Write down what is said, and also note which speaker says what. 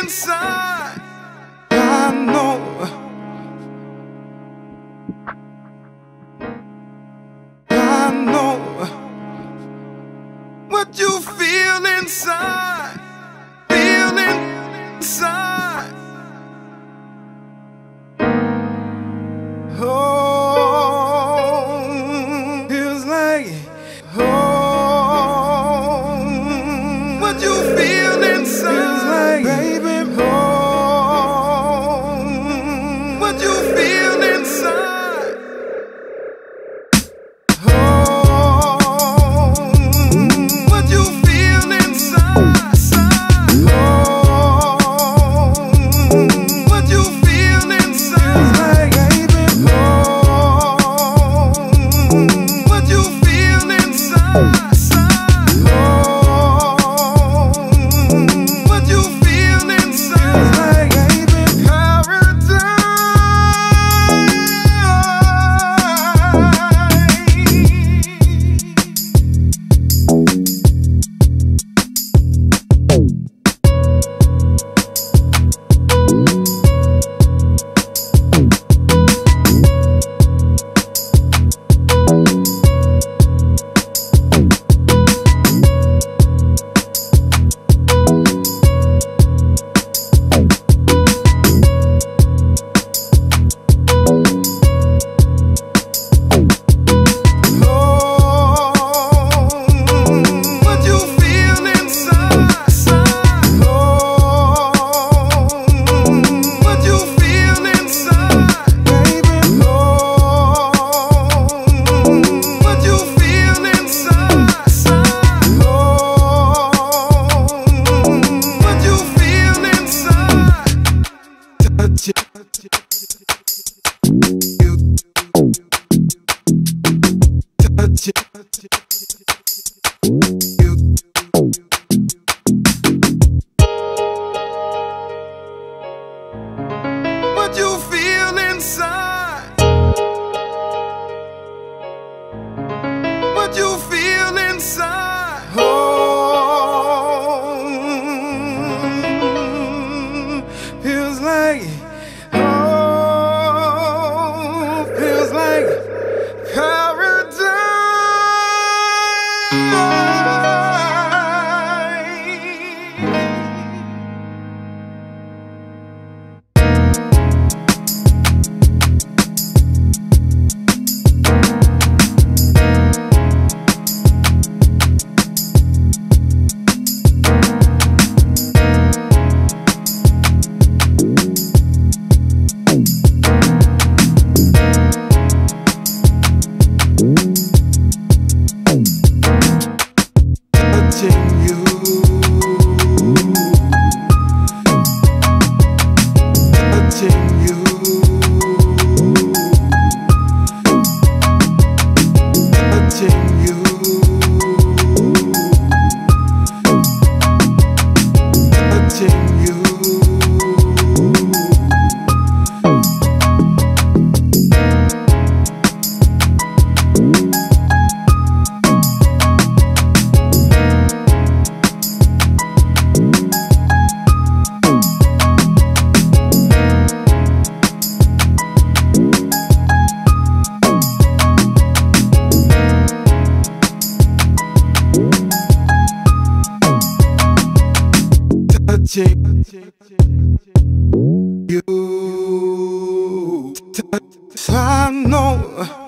Speaker 1: inside. I know. I know what you feel inside. Feeling inside. Oh, feels like home. What you feel inside, feels like, baby, home. What you feel inside, home. What you feel inside, home. What you feel inside, like, baby, home. What you feel inside. What you feel inside. What you feel inside. Home feels like home. Feels like paradise. You, I know.